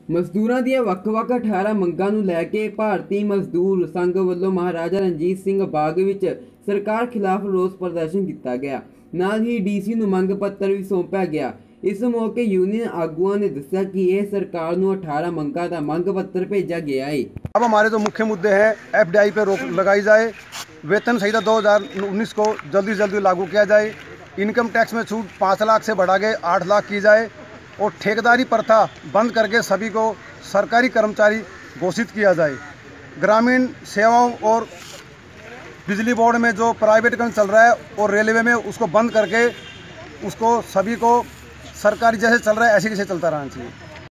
ਮਜ਼ਦੂਰਾਂ ਦੀਆਂ ਵੱਖ-ਵੱਖ 18 ਮੰਗਾਂ ਨੂੰ ਲੈ ਕੇ ਭਾਰਤੀ ਮਜ਼ਦੂਰ ਸੰਘ ਵੱਲੋਂ ਮਹਾਰਾਜਾ ਰਣਜੀਤ ਸਿੰਘ ਬਾਗ ਵਿੱਚ ਸਰਕਾਰ ਖਿਲਾਫ ਰੋਸ ਪ੍ਰਦਰਸ਼ਨ ਕੀਤਾ ਗਿਆ। ਨਾਲ ਹੀ ਡੀਸੀ ਨੂੰ ਮੰਗ ਪੱਤਰ ਵੀ ਸੌਂਪਿਆ ਗਿਆ। इस मौके यूनियन आगुआ ने दस्या कि यह सरकार को 18 मंगा का मंग पत्र भेजा गया है। अब हमारे जो मुख्य मुद्दे हैं, एफडीआई पे रोक लगाई जाए, वेतन संहिता 2019 को जल्दी से जल्दी लागू किया जाए, इनकम टैक्स में छूट 5 लाख से बढ़ा के 8 लाख की जाए और ठेकेदारी प्रथा बंद करके सभी को सरकारी कर्मचारी घोषित किया जाए। ग्रामीण सेवाओं और बिजली बोर्ड में जो प्राइवेटीकरण चल रहा है और रेलवे में उसको बंद करके उसको सभी को सरकारी जैसे चल रहा है ऐसे कैसे चलता रहना चाहिए।